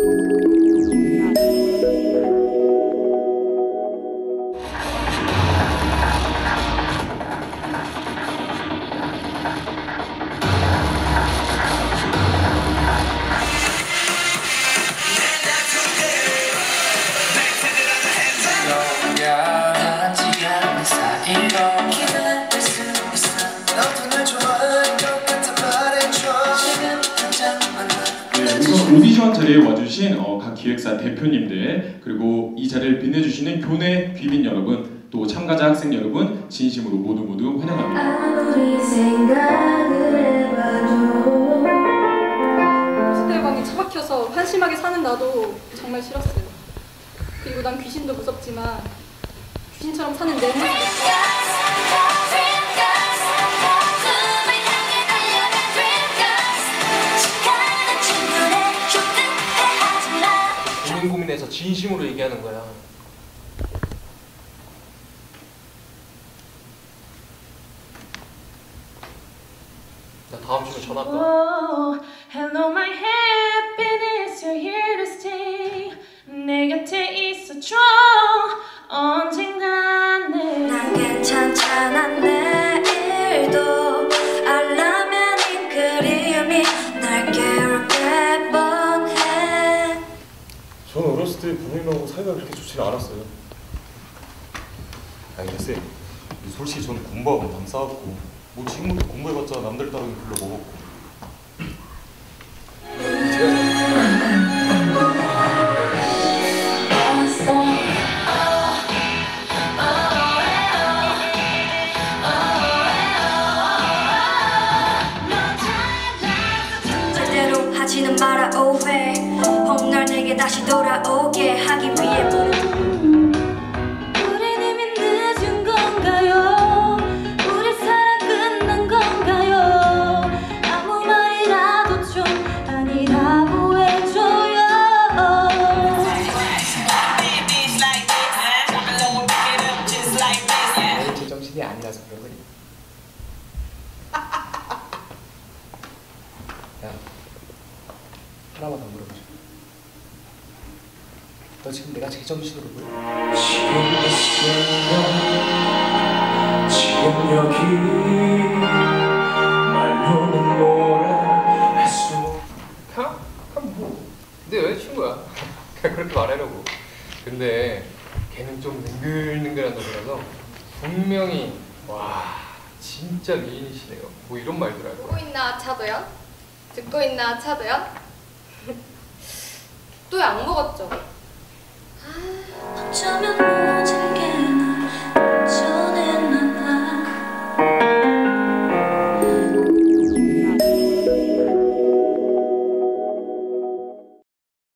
오디션 자리에 와주신 각 기획사 대표님들, 그리고 이 자리를 빛내주시는 교내 귀빈 여러분, 또 참가자 학생 여러분, 진심으로 모두 환영합니다. 아무리 생각을 해봐도 상대방이 처박혀서 한심하게 사는 나도 정말 싫었어요. 그리고 난 귀신도 무섭지만 귀신처럼 사는 내 모습이 고민해서 진심으로 얘기하는 거야. 나 다음 주에 전화할까? Oh, hello my happiness, you're here to stay. 내 곁에 있어줘 언젠가 내. 난 괜찮잖아 내일도 알라면 이 그리움이 날 괴롭게 뻔해. 저는 어렸을 때 부모님하고 사이가 그렇게 좋지는 않았어요. 아니 근데 쌤, 솔직히 저는 공부하고 남 싸웠고 뭐 지금부터 공부해봤자 남들 따르기 별로 먹었고 절대로 하지는 마라 오해. 날 내게 다시 돌아오게 하기 위해 우린 이미 늦은 건가요? 우리 사랑 끝난 건가요? 아무 말이라도 좀 아니라고 해줘요. 제 정신이 아니라서 그런 거니. 야, 하나만 더 물어보자. 너 지금 내가 제정신으로 보여? 지금 여기 말로는 뭐라 할 수. 뭐? 내 여자친구야. 그냥 그렇게 말하려고. 근데 걔는 좀 능글능글한 놈이라서 분명히 와 진짜 미인이시네요. 뭐 이런 말들 할 거야. 보고 있나 차도연? 듣고 있나 차도연? 또 약 먹었죠? 어쩌면